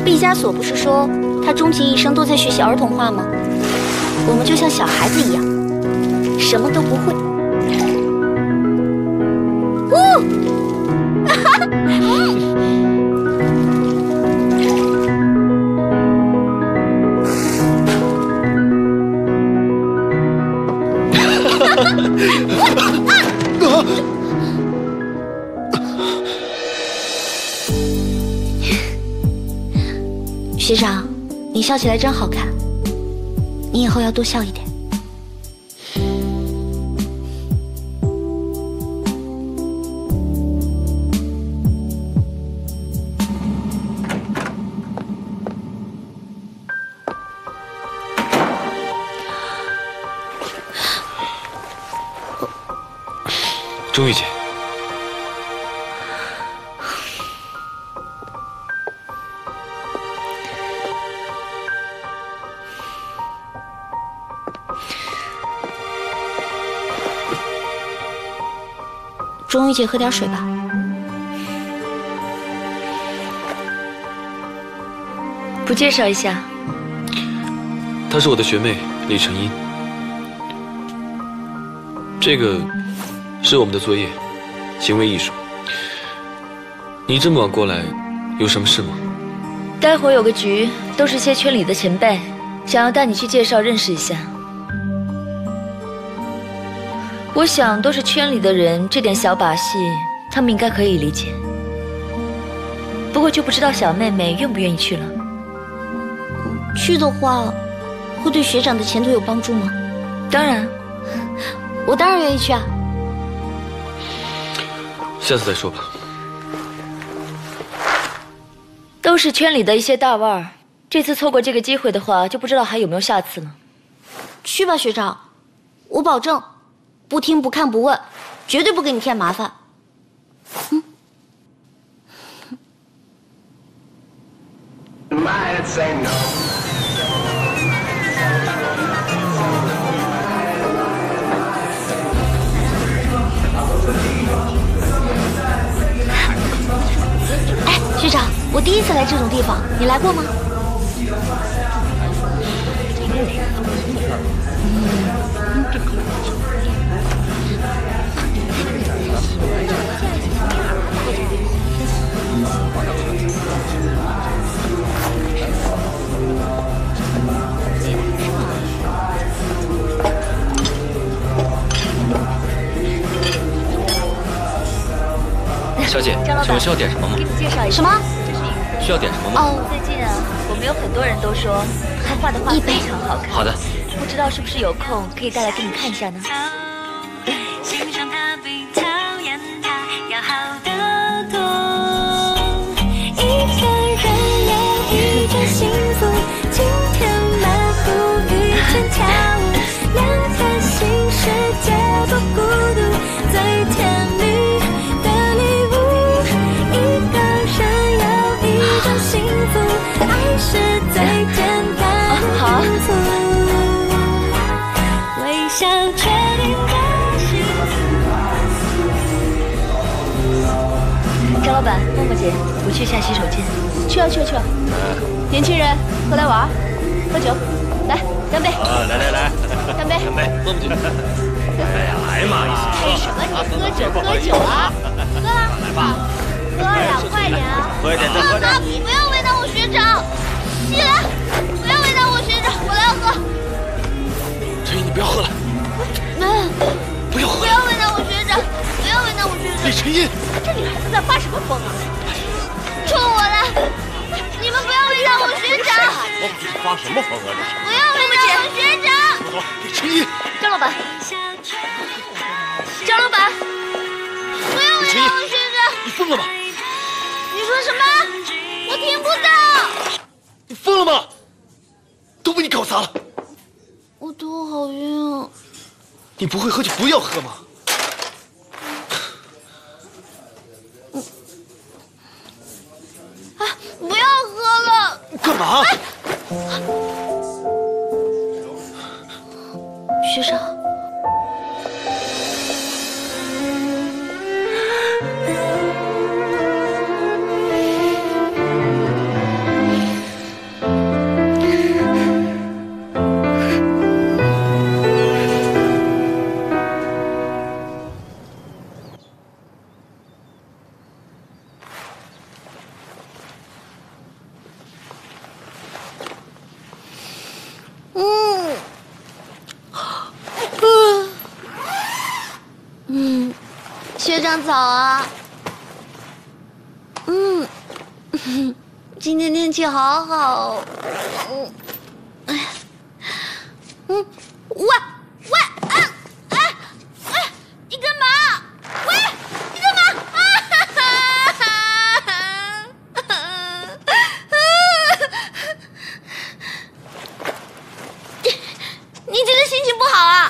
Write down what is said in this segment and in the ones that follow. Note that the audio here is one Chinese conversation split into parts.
毕加索不是说他终其一生都在学习儿童画吗？我们就像小孩子一样，什么都不会。学长，你笑起来真好看，你以后要多笑一点。 钟玉姐， 钟玉姐，喝点水吧。 不介绍一下？ 她是我的学妹李成英。这个是我们的作业，行为艺术。你这么晚过来，有什么事吗？ 待会儿有个局，都是些圈里的前辈，想要带你去介绍认识一下。我想都是圈里的人，这点小把戏，他们应该可以理解。不过就不知道小妹妹愿不愿意去了。 去的话，会对学长的前途有帮助吗？ 当然， 我当然愿意去啊。 下次再说吧。 都是圈里的一些大腕儿，这次错过这个机会的话，就不知道还有没有下次了。 去吧，学长，我保证。不听不看不问，绝对不给你添麻烦。哎，学长，我第一次来这种地方，你来过吗？ 小姐，请问需要点什么吗？ 给你介绍一下， 什么？ 需要点什么吗？ 哦， 最近啊，我们有很多人都说他画的画非常好看。 好的。 不知道是不是有空可以带来给你看一下呢？欣赏他比讨厌他要好得多。一个人有一种幸福，今天漫步雨天跳舞，两颗心世界多孤独，最甜蜜的礼物。一个人有一种幸福，爱是最简单的幸福。微笑确定的幸福。张老板，默默姐，我去一下洗手间。 去啊去啊去啊！年轻人，过来玩，喝酒，来干杯！ 来， 干杯！ 干杯！默默姐，哎呀，来嘛！ 配什么你喝酒啊？喝了， 来吧， 喝呀，快点啊！ 喝一点，再喝点。 不要为难我学长，起来！不要为难我学长，我来喝。 陈毅，你不要喝了。不要喝！ 不要为难我学长，不要为难我学长。 李晨毅， 这女孩子在发什么疯啊？冲我来！你们不要为难我学长！ 我发什么疯啊？ 不要为难我学长！ 走，李晨毅， 张老板，张老板，不要为难我学长！ 你疯了吗？ 你说什么？我听不到。 你疯了吗？都被你搞砸了。 我头好晕啊！ 你不会喝就不要喝嘛。 不要喝了！ 干嘛？ 学长， 学长早啊。今天天气好好。喂，你干嘛？喂，你干嘛？你今天心情不好啊？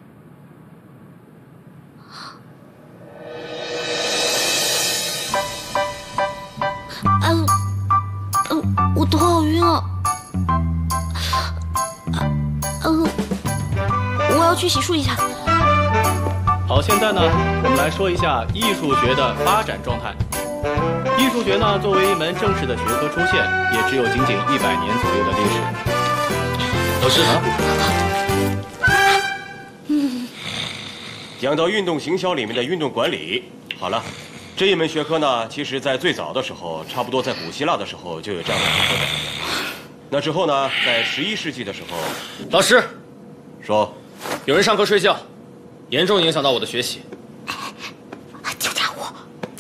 我头好晕啊！我要去洗漱一下。 好，现在呢，我们来说一下艺术学的发展状态。艺术学呢，作为一门正式的学科出现，也只有仅100年左右的历史。 老师， 讲到运动行销里面的运动管理，好了，这一门学科呢，其实在最早的时候，差不多在古希腊的时候就有这样的学科的。那之后呢，在11世纪的时候， 老师， 说有人上课睡觉，严重影响到我的学习。 求加我！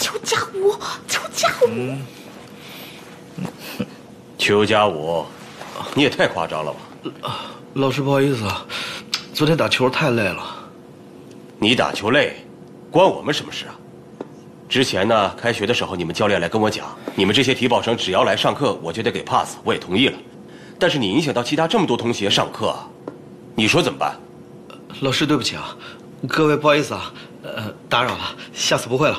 邱家武，你也太夸张了吧！ 老师，不好意思啊，昨天打球太累了。 你打球累，关我们什么事啊？之前呢，开学的时候，你们教练来跟我讲，你们这些体保生只要来上课，我就得给 pass， 我也同意了。但是你影响到其他这么多同学上课，你说怎么办？ 老师，对不起啊，各位不好意思啊，打扰了，下次不会了。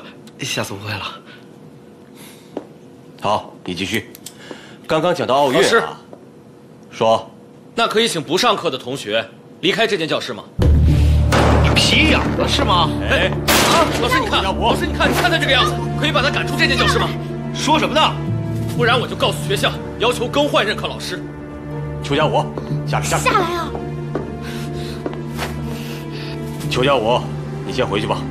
好，你继续。刚刚讲到奥运老师啊，说， 那可以请不上课的同学离开这间教室吗？ 你皮痒了是吗？ 哎， 老师你看，老师你看他这个样子，可以把他赶出这间教室吗？ 说什么呢？ 不然我就告诉学校，要求更换任课老师。 邱家武，下来。 下来啊！ 邱家武，你先回去吧。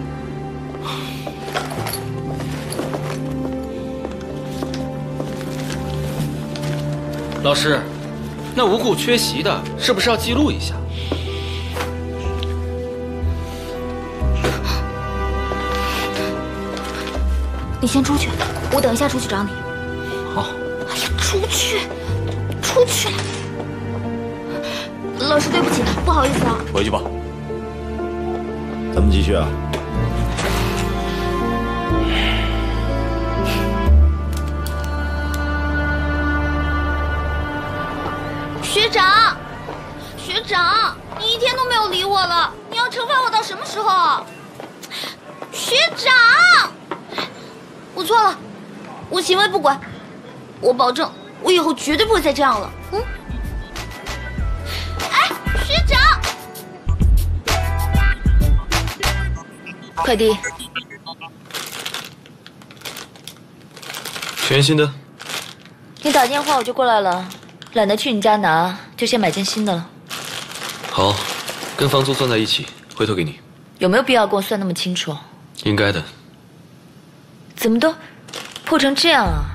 老师，那无故缺席的，是不是要记录一下？ 你先出去，我等一下出去找你。 好。 哎呀，出去！老师，对不起，不好意思啊。 回去吧。 咱们继续啊。 学长，你一天都没有理我了，你要惩罚我到什么时候？学长，我错了，我行为不轨，我保证，我以后绝对不会再这样了。哎，学长， 快递， 全新的。 你打电话我就过来了，懒得去你家拿，就先买件新的了。 好，跟房租算在一起，回头给你。 有没有必要跟我算那么清楚？ 应该的。 怎么都破成这样啊？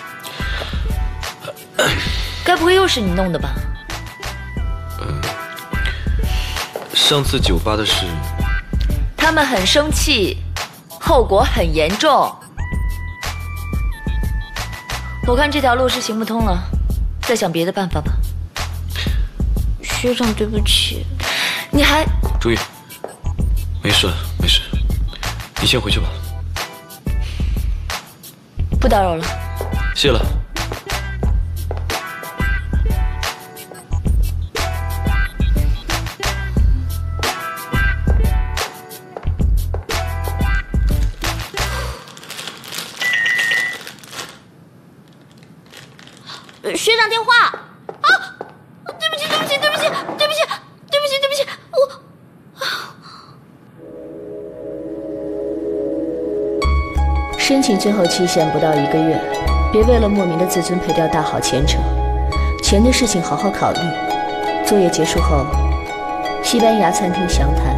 该不会又是你弄的吧？ 上次酒吧的事， 他们很生气，后果很严重。我看这条路是行不通了，再想别的办法吧。 学长，对不起。 你还朱玉，没事，你先回去吧。 不打扰了。 谢了。 学长电话啊！对不起，我。 申请最后期限不到1个月，别为了莫名的自尊赔掉大好前程。钱的事情好好考虑。作业结束后，西班牙餐厅详谈。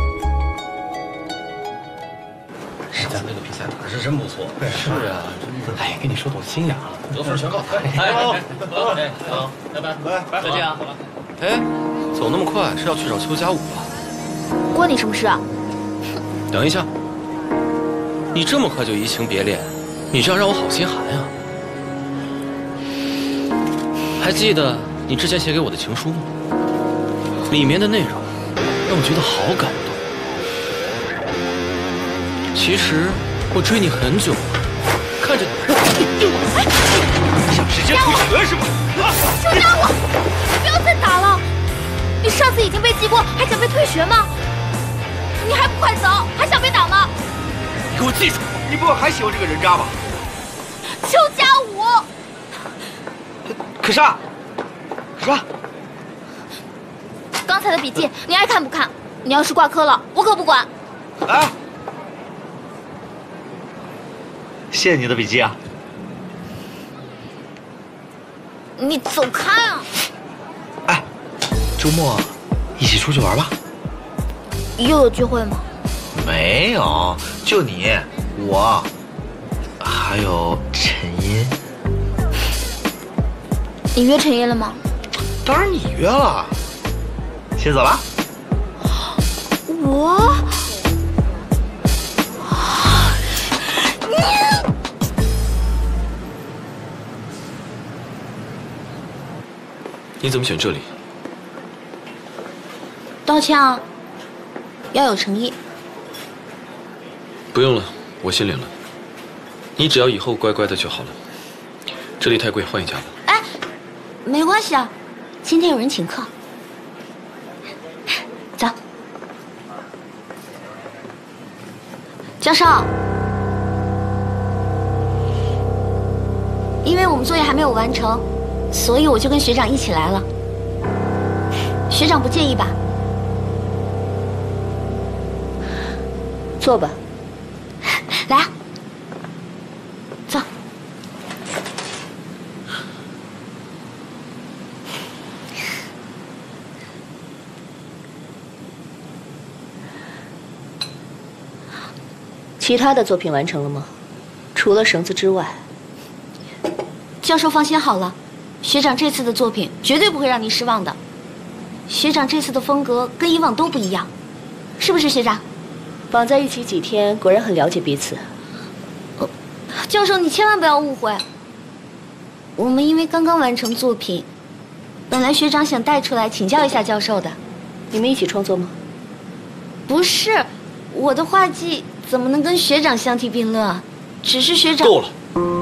上次那个比赛打是真不错。是啊，哎，跟你说多心眼了，得分全靠他。好，拜拜，再见啊。哎，走那么快是要去找邱家武吧？ 关你什么事啊？ 等一下， 你这么快就移情别恋，你这样让我好心寒呀。还记得你之前写给我的情书吗？里面的内容让我觉得好感动。其实我追你很久了，看着你，想直接退学是吗？ 就让我，不要再打了！你上次已经被记过，还想被退学吗？你还不快走？还想被打吗？ 你给我记住，你不会还喜欢这个人渣吧？ 邱家武， 可莎，可莎， 刚才的笔记你爱看不看？你要是挂科了，我可不管。 哎，谢谢你的笔记啊。 你走开啊！ 哎，周末一起出去玩吧。 又有聚会吗？ 没有，就你我，还有陈音。 你约陈音了吗？ 当然你约了。先走了。 我？ 你怎么选这里？ 道歉啊，要有诚意。 不用了，我先领了。你只要以后乖乖的就好了。这里太贵，换一家吧。 哎，没关系啊，今天有人请客。走。教授，因为我们作业还没有完成，所以我就跟学长一起来了。学长不介意吧？ 坐吧。 来啊，坐。 其他的作品完成了吗？除了绳子之外。 教授放心好了，学长这次的作品绝对不会让你失望的。学长这次的风格跟以往都不一样，是不是学长？ 绑在一起几天，果然很了解彼此。 教授，你千万不要误会。我们因为刚刚完成作品，本来学长想带出来请教一下教授的。 你们一起创作吗？ 不是，我的画技怎么能跟学长相提并论啊？只是学长…… 够了。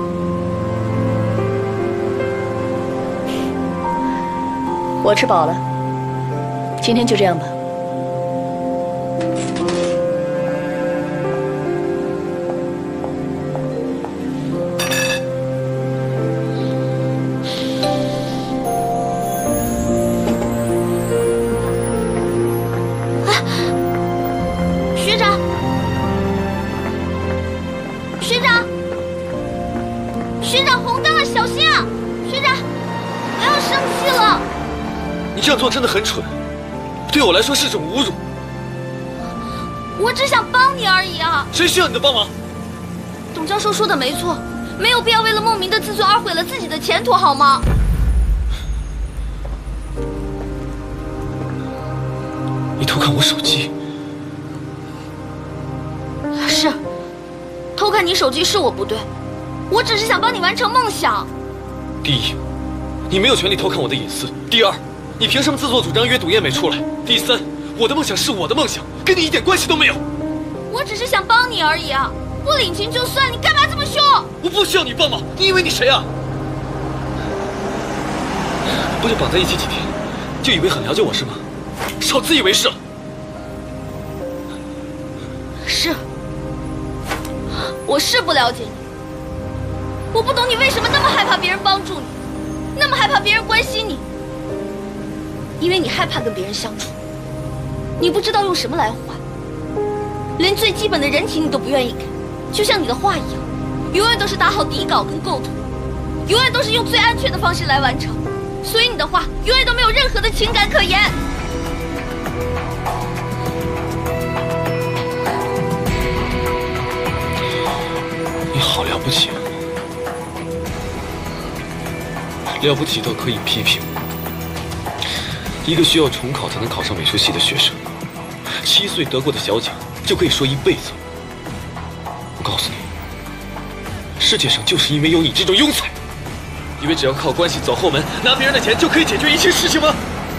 我吃饱了，今天就这样吧。 你这样做真的很蠢，对我来说是种侮辱。 我只想帮你而已啊！ 谁需要你的帮忙？ 董教授说的没错，没有必要为了莫名的自尊而毁了自己的前途，好吗？ 你偷看我手机？ 是，偷看你手机是我不对，我只是想帮你完成梦想。 第一，你没有权利偷看我的隐私；第二，你凭什么自作主张约董艳美出来？第三，我的梦想是我的梦想，跟你一点关系都没有。 我只是想帮你而已啊，不领情就算，你干嘛这么凶？ 我不需要你帮忙，你以为你谁啊？不就绑在一起几天，就以为很了解我是吗？少自以为是了。 是，我是不了解你，我不懂你为什么那么害怕别人帮助你，那么害怕别人关心你。因为你害怕跟别人相处，你不知道用什么来换，连最基本的人情你都不愿意给，就像你的画一样，永远都是打好底稿跟构图，永远都是用最安全的方式来完成，所以你的画永远都没有任何的情感可言。 你好了不起，了不起到可以批评。一个需要重考才能考上美术系的学生，7岁得过的小奖就可以说一辈子。我告诉告诉你，世界上就是因为有你这种庸才，以为只要靠关系走后门，拿别人的钱就可以解决一切事情吗？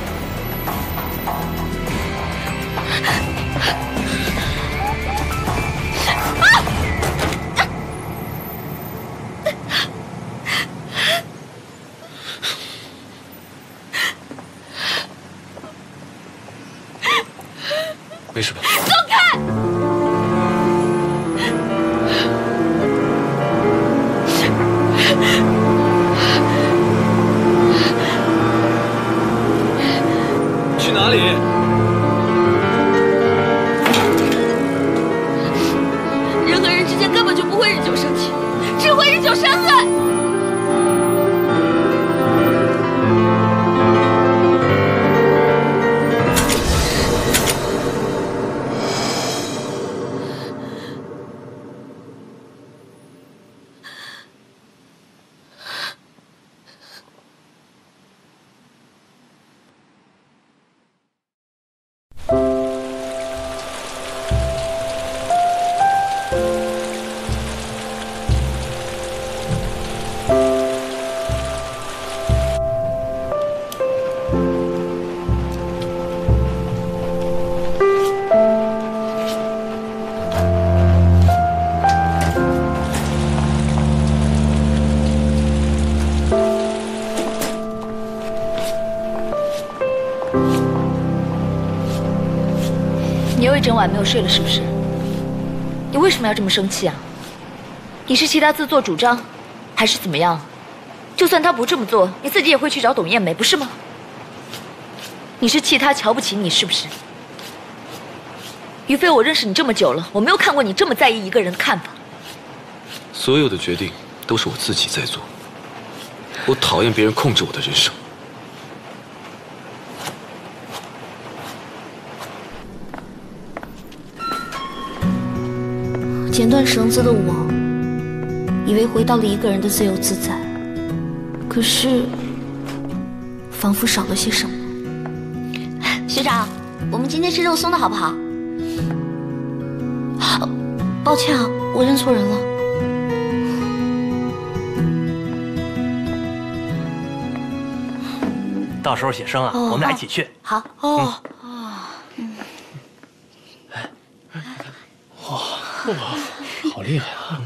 没事吧？ 走开！ 去哪里？ 人和人之间根本就不会日久生情，只会日久生恨。 你又一整晚没有睡了，是不是？你为什么要这么生气啊？你是替他自作主张，还是怎么样？就算他不这么做，你自己也会去找董艳梅，不是吗？你是气他瞧不起你，是不是？于飞，我认识你这么久了，我没有看过你这么在意一个人的看法。 所有的决定都是我自己在做，我讨厌别人控制我的人生。 剪断绳子的我，以为回到了一个人的自由自在，可是，仿佛少了些什么。学长，我们今天吃肉松的好不好？抱歉啊，我认错人了。 到时候写生啊，我们俩一起去。 好。 哇，好厉害啊！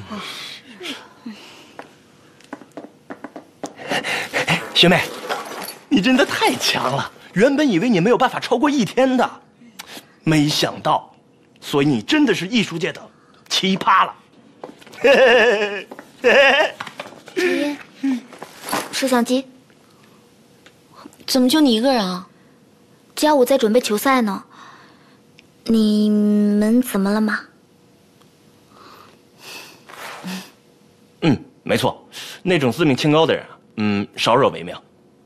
学妹，你真的太强了！原本以为你没有办法超过1天的，没想到，所以你真的是艺术界的奇葩了。 摄像机，怎么就你一个人啊？家我在准备球赛呢。你们怎么了吗？ 没错，那种自命清高的人啊，少惹为妙。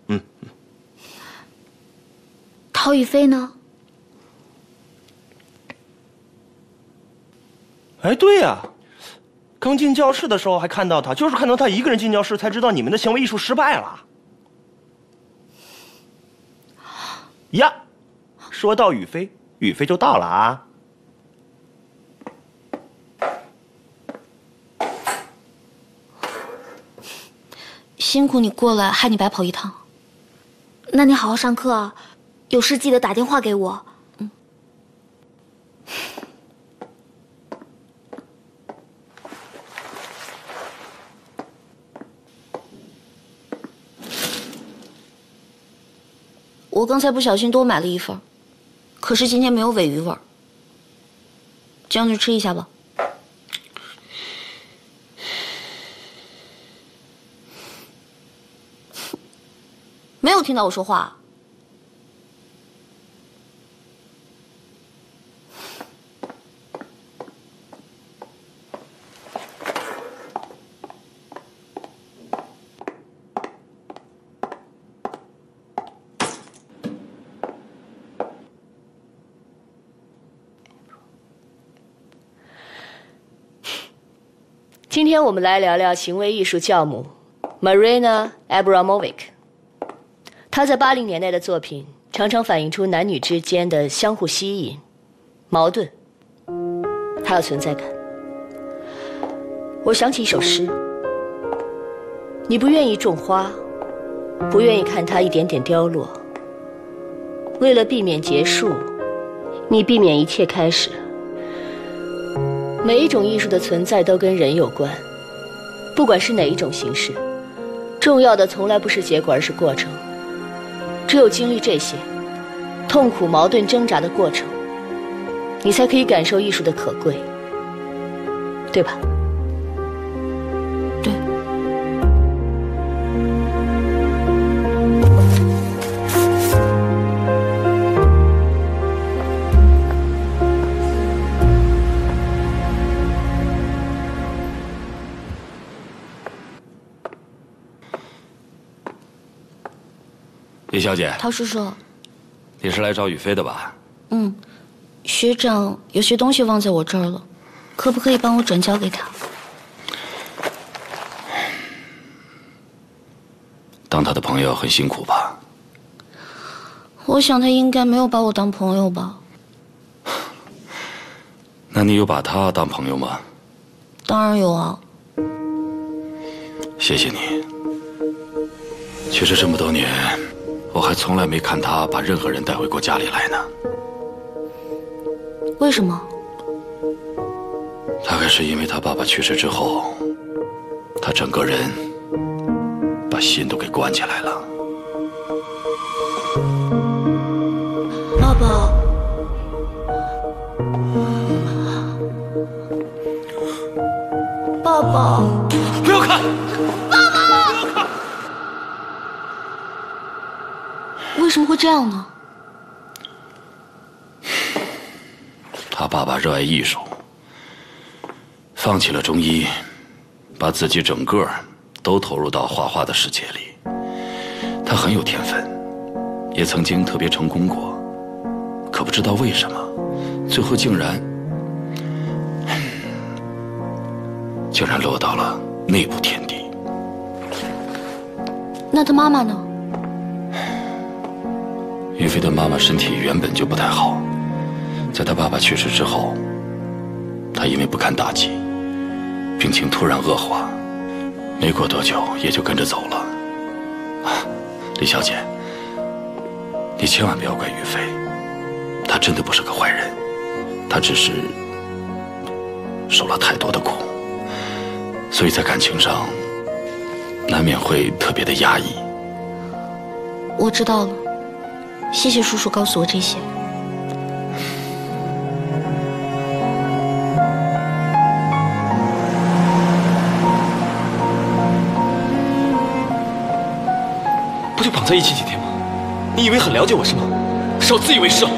陶宇飞呢？ 哎，对呀，刚进教室的时候还看到他，就是看到他一个人进教室，才知道你们的行为艺术失败了。呀，说到宇飞，宇飞就到了啊。 辛苦你过来，害你白跑一趟。那你好好上课啊，有事记得打电话给我。我刚才不小心多买了一份，可是今天没有尾鱼味儿，这样就吃一下吧。没有听到我说话。 今天我们来聊聊行为艺术教母 Marina Abramovic。她在80年代的作品常常反映出男女之间的相互吸引、矛盾，还有存在感。 我想起一首诗：你不愿意种花，不愿意看它一点点凋落。为了避免结束，你避免一切开始。每一种艺术的存在都跟人有关，不管是哪一种形式，重要的从来不是结果，而是过程。只有经历这些痛苦、矛盾、挣扎的过程，你才可以感受艺术的可贵，对吧？ 对。 李小姐， 陶叔叔， 你是来找雨飞的吧？ 嗯，学长有些东西忘在我这儿了，可不可以帮我转交给他？ 当他的朋友很辛苦吧？ 我想他应该没有把我当朋友吧。 那你有把他当朋友吗？ 当然有啊。 谢谢你。其实这么多年，我还从来没看他把任何人带回过家里来呢。 为什么？ 大概是因为他爸爸去世之后，他整个人把心都给关起来了。 爸爸，爸爸， 不要看！ 爸爸，不要看！为什么会这样呢？ 他爸爸热爱艺术，放弃了中医，把自己整个都投入到画画的世界里。他很有天分，也曾经特别成功过，可不知道为什么，最后竟然落到了内部天地。 那他妈妈呢？ 于飞的妈妈身体原本就不太好，在他爸爸去世之后，他因为不堪打击，病情突然恶化，没过多久也就跟着走了。李小姐，你千万不要怪于飞，他真的不是个坏人，他只是受了太多的苦，所以在感情上难免会特别的压抑。 我知道了，谢谢叔叔告诉我这些。 不就绑在一起几天吗？你以为很了解我是吗？少自以为是！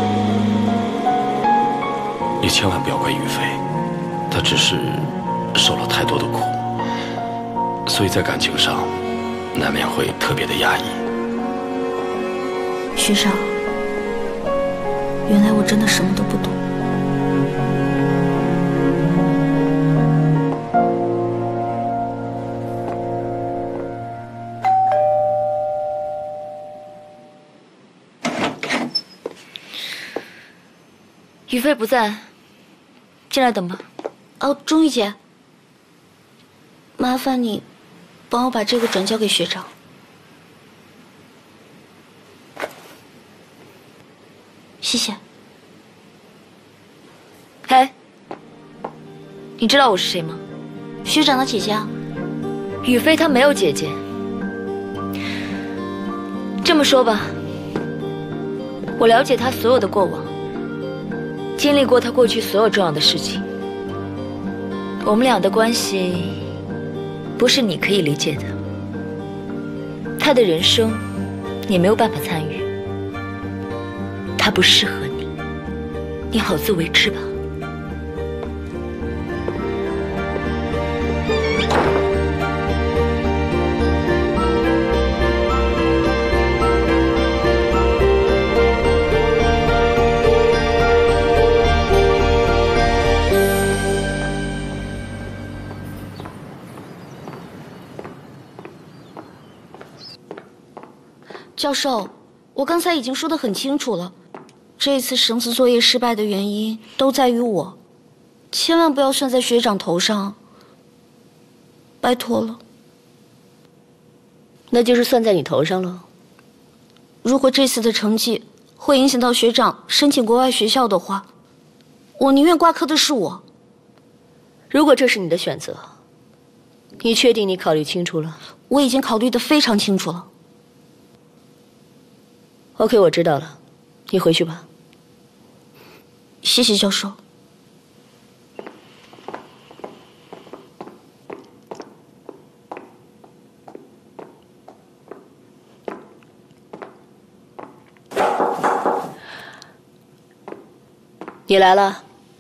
你千万不要怪于飞，他只是受了太多的苦，所以在感情上难免会特别的压抑。 学长，原来我真的什么都不懂。 于飞不在，进来等吧。 哦，钟玉姐，麻烦你帮我把这个转交给学长。谢谢。 嘿，你知道我是谁吗？ 学长的姐姐啊。 雨飞她没有姐姐。这么说吧，我了解她所有的过往，经历过她过去所有重要的事情。我们俩的关系不是你可以理解的，她的人生你没有办法参与，她不适合你，你好自为之吧。 教授，我刚才已经说得很清楚了，这次绳子作业失败的原因都在于我，千万不要算在学长头上。 拜托了。 那就是算在你头上了。 如果这次的成绩会影响到学长申请国外学校的话，我宁愿挂科的是我。 如果这是你的选择，你确定你考虑清楚了？ 我已经考虑得非常清楚了。 OK， 我知道了，你回去吧。 谢谢教授。 你来了，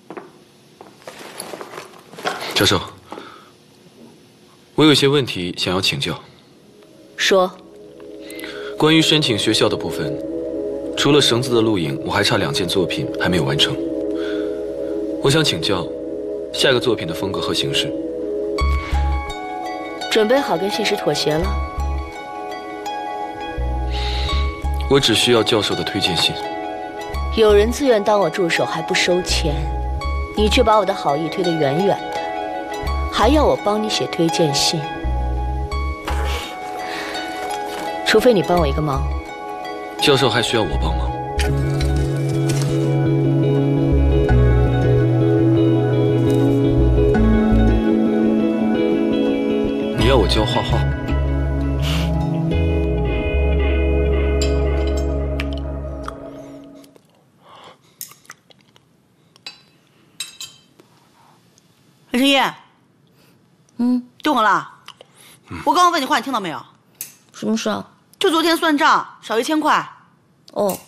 教授，我有些问题想要请教。 说。 关于申请学校的部分，除了绳子的录影，我还差2件作品还没有完成。我想请教，下个作品的风格和形式。 准备好跟现实妥协了？ 我只需要教授的推荐信。 有人自愿当我助手还不收钱，你却把我的好意推得远远的，还要我帮你写推荐信。除非你帮我一个忙。 教授还需要我帮忙？你要我教画画？ 陈晨烨，对我了。我刚刚问你话，你听到没有？ 什么事啊？ 就昨天算账少1000块。 哦。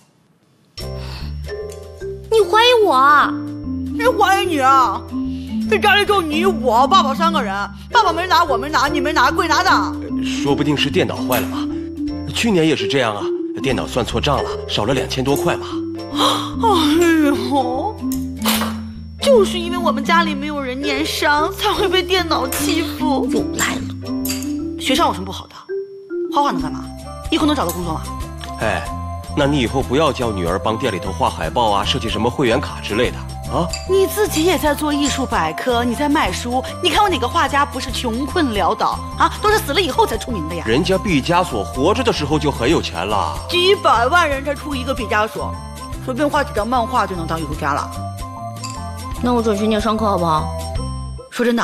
你怀疑我啊？ 谁怀疑你啊？这家里就你我爸爸3个人，爸爸没拿，我没拿，你没拿，贵拿的。 说不定是电脑坏了嘛。去年也是这样啊，电脑算错账了，少了2000多块嘛。 哎呦，就是因为我们家里没有人念商，才会被电脑欺负。 又来了。 学上有什么不好的？画画能干嘛？以后能找到工作吗？ 哎，那你以后不要教女儿帮店里头画海报啊，设计什么会员卡之类的啊。 你自己也在做艺术百科，你在卖书，你看过哪个画家不是穷困潦倒啊？都是死了以后才出名的呀。 人家毕加索活着的时候就很有钱了， 几百万人才出一个毕加索，随便画几张漫画就能当艺术家了。 那我转去念商科好不好？ 说真的。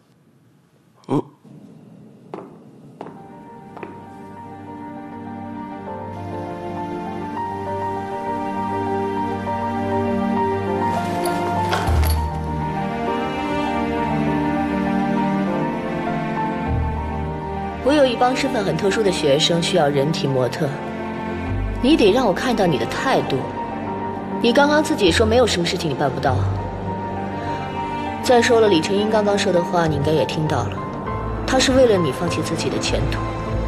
我有一帮身份很特殊的学生需要人体模特，你得让我看到你的态度。你刚刚自己说没有什么事情你办不到。再说了，李成英刚刚说的话你应该也听到了，他是为了你放弃自己的前途。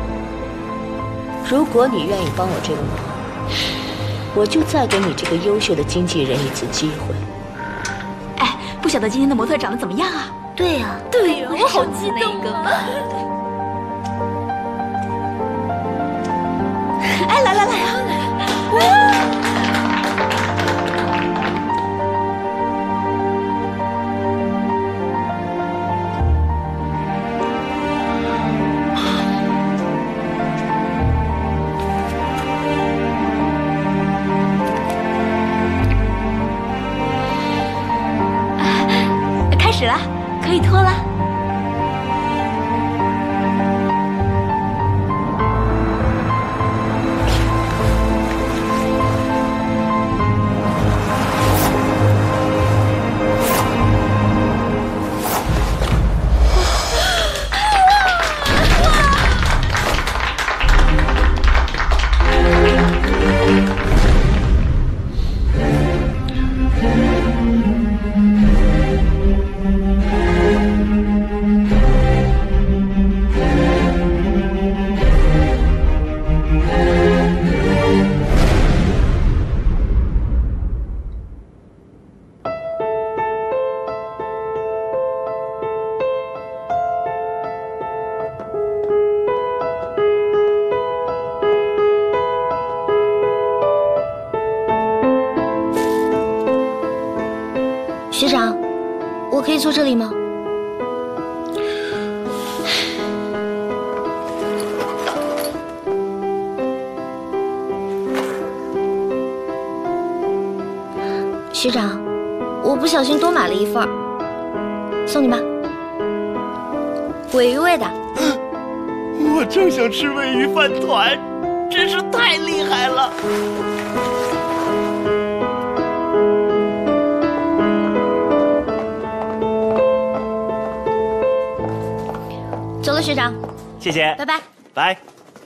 如果你愿意帮我这个忙，我就再给你这个优秀的经纪人一次机会。 哎，不晓得今天的模特长得怎么样啊？ 对呀， 对呀，我好激动啊！哎，来啊！开始了，可以脱了。 学长，我可以坐这里吗？ 学长，我不小心多买了一份，送你吧，鲔鱼味的。 我正想吃鲔鱼饭团，真是太厉害了。 走了，学长。 谢谢， 拜拜。 拜。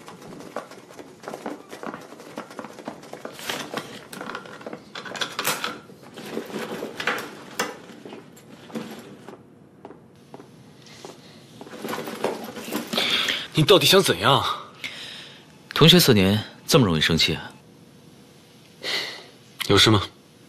你到底想怎样？ 同学4年这么容易生气啊？ 有事吗？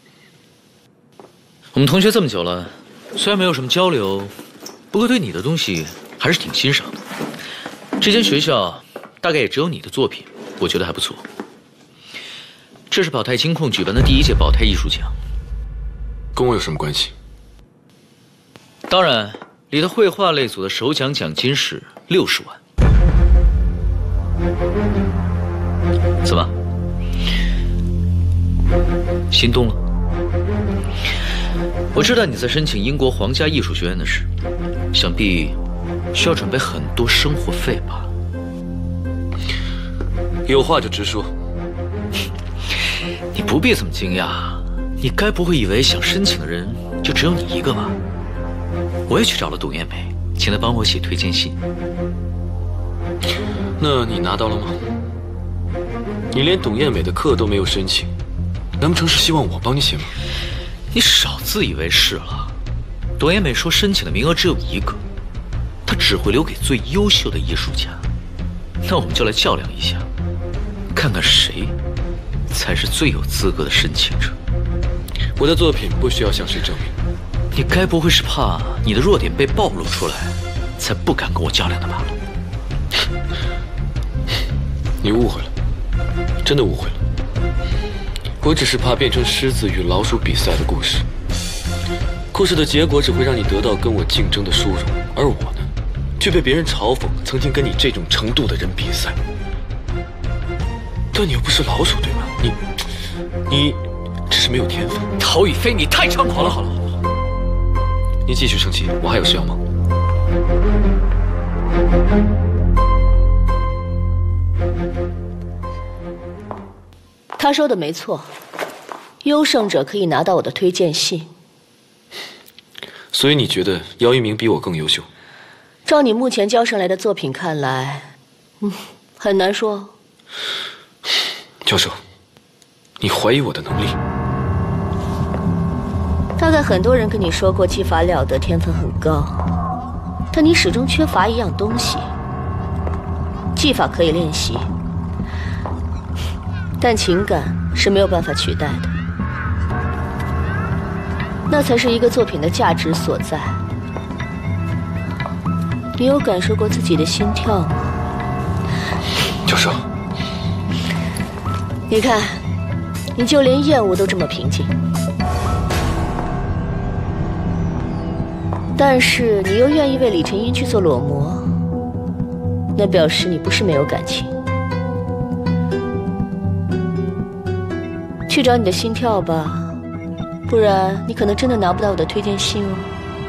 我们同学这么久了，虽然没有什么交流，不过对你的东西还是挺欣赏的。这间学校大概也只有你的作品，我觉得还不错。这是宝泰金控举办的第1届宝泰艺术奖， 跟我有什么关系？ 当然，你的绘画类组的首奖奖金是60万。怎么，心动了？我知道你在申请英国皇家艺术学院的事，想必需要准备很多生活费吧？ 有话就直说。 你不必这么惊讶，你该不会以为想申请的人就只有你一个吧？我也去找了董艳梅，请她帮我写推荐信。 那你拿到了吗？你连董艳美的课都没有申请，难不成是希望我帮你写吗？ 你少自以为是了。董艳美说申请的名额只有1个，她只会留给最优秀的艺术家。那我们就来较量一下，看看谁才是最有资格的申请者。 我的作品不需要向谁证明。 你该不会是怕你的弱点被暴露出来，才不敢跟我较量的吧？ 你误会了，真的误会了。我只是怕变成狮子与老鼠比赛的故事，故事的结果只会让你得到跟我竞争的殊荣，而我呢，却被别人嘲讽曾经跟你这种程度的人比赛。但你又不是老鼠，对吧？你只是没有天分。 陶宇飞，你太猖狂了！好了， 你继续生气，我还有事要忙。 他说的没错，优胜者可以拿到我的推荐信。 所以你觉得姚一鸣比我更优秀？ 照你目前交上来的作品看来，很难说。 教授，你怀疑我的能力？ 大概很多人跟你说过技法了得，天分很高，但你始终缺乏一样东西。技法可以练习，但情感是没有办法取代的，那才是一个作品的价值所在。你有感受过自己的心跳吗？ 教授， 你看，你就连厌恶都这么平静，但是你又愿意为李晨英去做裸模，那表示你不是没有感情。去找你的心跳吧，不然你可能真的拿不到我的推荐信哦。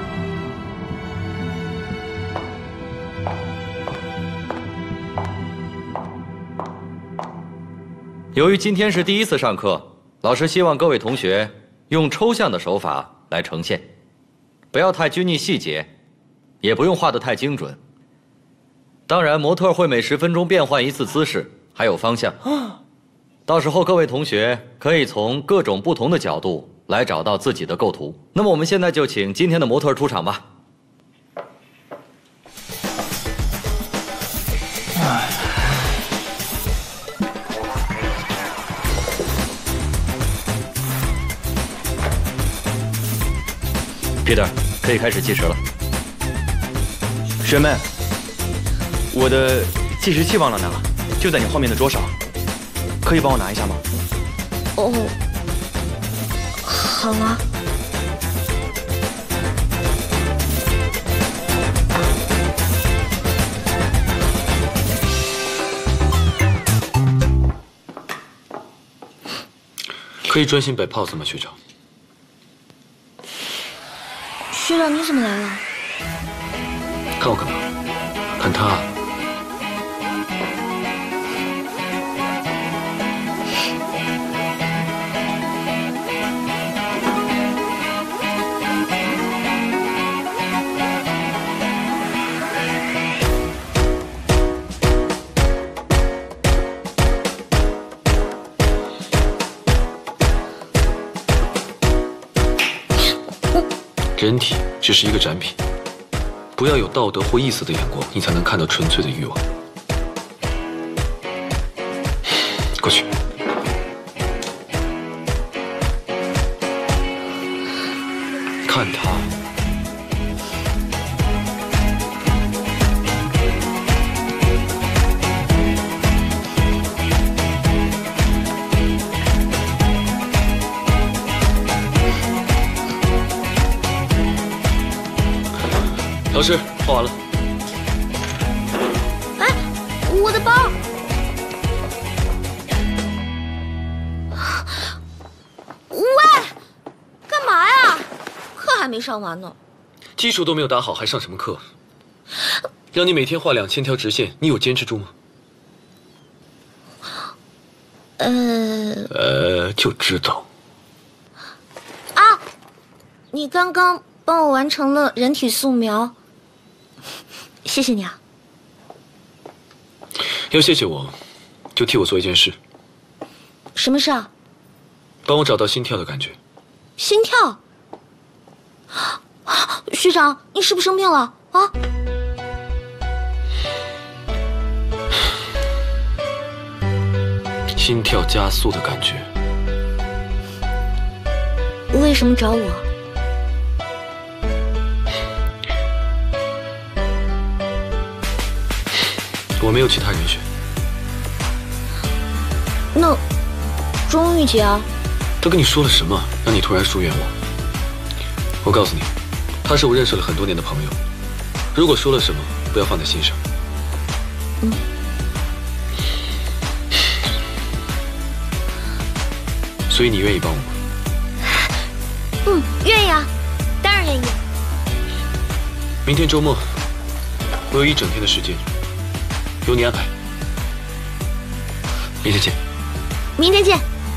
由于今天是第1次上课，老师希望各位同学用抽象的手法来呈现，不要太拘泥细节，也不用画得太精准。当然，模特会每10分钟变换1次姿势，还有方向。到时候各位同学可以从各种不同的角度来找到自己的构图。那么我们现在就请今天的模特出场吧。Peter， 可以开始计时了。 学妹，我的计时器忘了拿，就在你后面的桌上，可以帮我拿一下吗？ 哦，好啊。 可以专心摆 pose 吗，学长？ 学长，你怎么来了？ 看我干嘛？看他。人体只是一个展品，不要有道德或意思的眼光，你才能看到纯粹的欲望。过去。看他。老师，画完了。 哎，我的包！喂，干嘛呀？课还没上完呢。 基础都没有打好，还上什么课？让你每天画2000条直线，你有坚持住吗？就知道。 啊，你刚刚帮我完成了人体素描。谢谢你啊！ 要谢谢我，就替我做一件事。 什么事啊？ 帮我找到心跳的感觉。 心跳？学长，你是不是生病了啊？ 心跳加速的感觉。 为什么找我？ 我没有其他人选。 那钟玉姐啊？ 她跟你说了什么，让你突然疏远我？我告诉你，她是我认识了很多年的朋友。如果说了什么，不要放在心上。 嗯。 所以你愿意帮我吗？ 嗯，愿意啊，当然愿意。 明天周末，我有1整天的时间。由你安排。明天见。 明天见。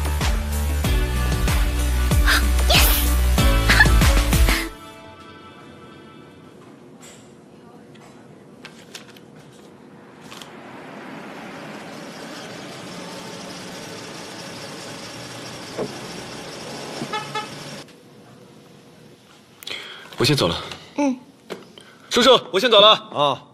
我先走了。 嗯。 叔叔，我先走了啊。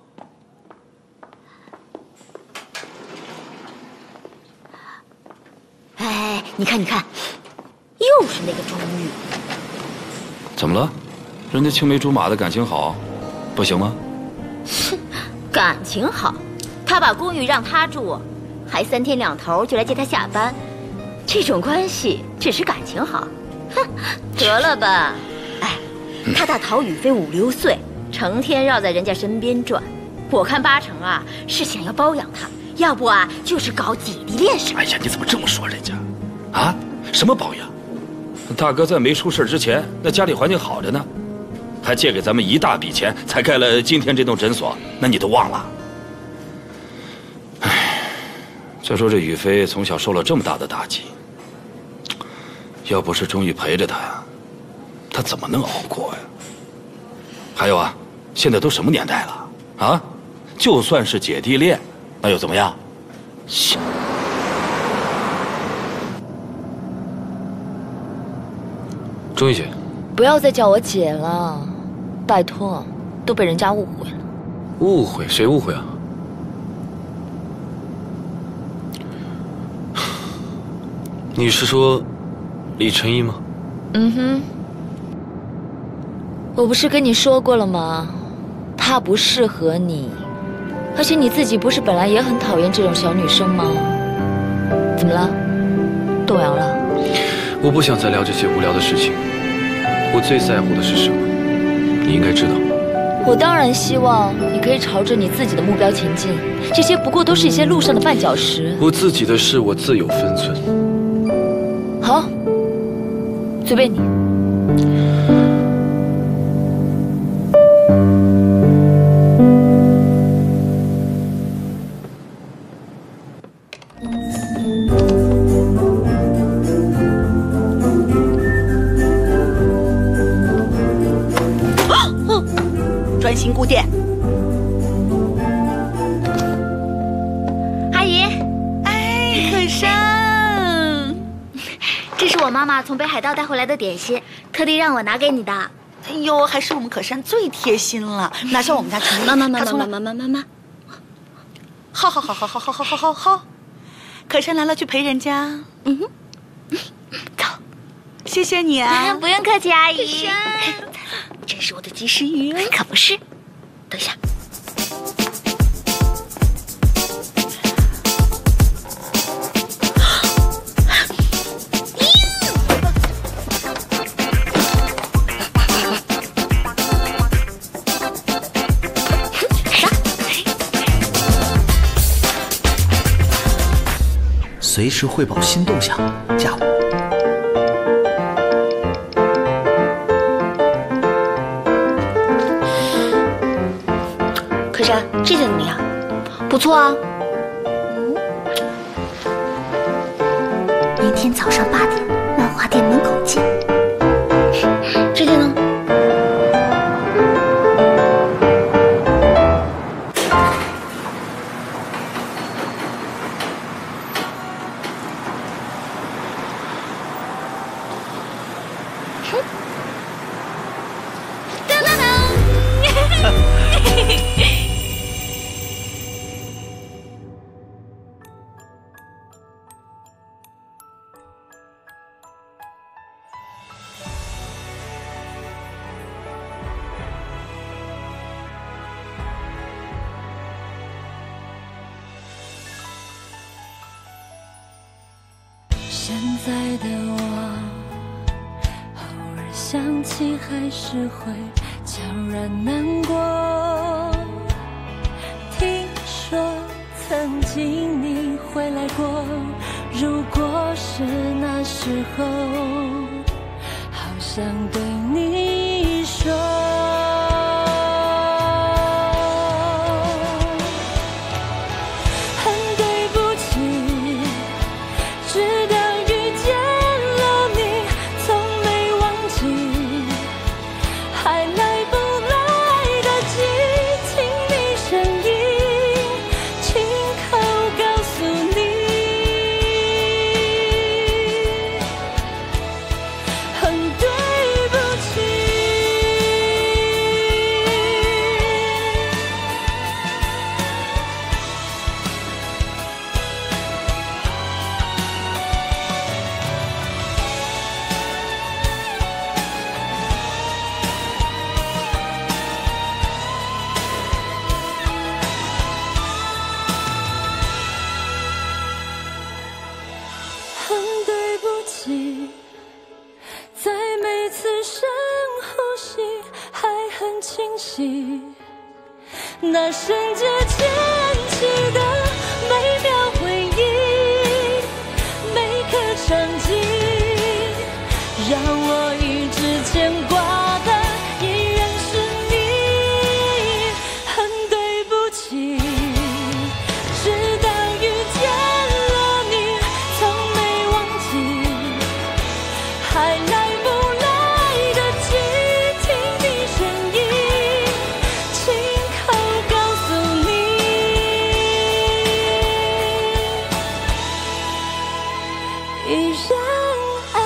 哎，你看，你看，又是那个钟玉。 怎么了？人家青梅竹马的感情好，不行吗？ 哼，感情好，他把公寓让他住，还3天2头就来接他下班，这种关系只是感情好。哼，得了吧。哎，他大陶宇飞5、6岁，成天绕在人家身边转，我看8成啊是想要包养他。要不啊，就是搞姐弟恋什么。 哎呀，你怎么这么说人家？啊？什么包养？大哥在没出事之前，那家里环境好着呢，还借给咱们1大笔钱，才盖了今天这栋诊所，那你都忘了？哎，再说这宇飞从小受了这么大的打击，要不是钟玉陪着他，他怎么能熬过呀？还有啊，现在都什么年代了啊？就算是姐弟恋。那又怎么样？ 钟玉姐， 不要再叫我姐了，拜托，都被人家误会了。 误会？谁误会啊？你是说李晨一吗？ 嗯哼，我不是跟你说过了吗？他不适合你。而且你自己不是本来也很讨厌这种小女生吗？怎么了？动摇了？ 我不想再聊这些无聊的事情。我最在乎的是什么？你应该知道。 我当然希望你可以朝着你自己的目标前进，这些不过都是一些路上的绊脚石。 我自己的事我自有分寸。 好，随便你。 我妈妈从北海道带回来的点心，特地让我拿给你的。 哎呦，还是我们可山最贴心了，哪像我们家陈妈， 好，可山来了去陪人家。走，谢谢你啊。 不用客气，阿姨。 可山， 这是我的及时雨，可不是。等一下。 随时汇报新动向，加我。 可山，这件怎么样？不错啊。明天早上8点，漫画店门口见。这件呢？ 现在的我，偶尔想起还是会悄然难过。听说曾经你回来过，如果是那时候，好想对你说。在每次深呼吸还很清晰，那瞬间牵起的每秒回忆，每个场景，让我一直牵挂的依然是你。很对不起，直到遇见了你，从没忘记，还来不来得及听你声音，亲口告诉你，依然爱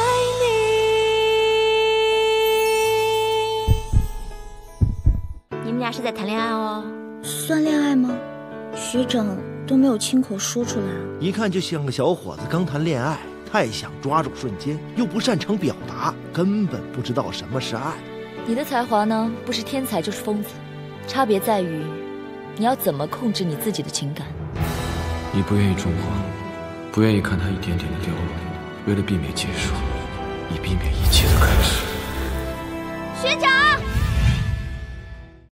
你。 你们俩是在谈恋爱哦？ 算恋爱吗？学长都没有亲口说出来啊。 一看就像个小伙子刚谈恋爱，太想抓住瞬间，又不擅长表达，根本不知道什么是爱。 你的才华呢，不是天才就是疯子，差别在于你要怎么控制你自己的情感。 你不愿意种花，不愿意看它一点点的掉落，为了避免结束，以避免一切的开始。 学长。